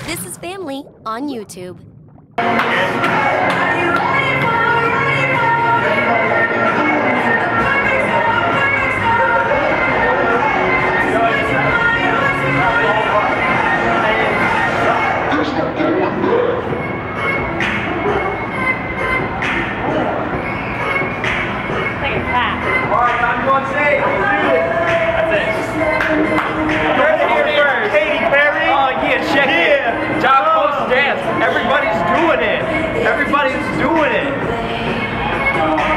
This is Family on YouTube. Everybody's doing it.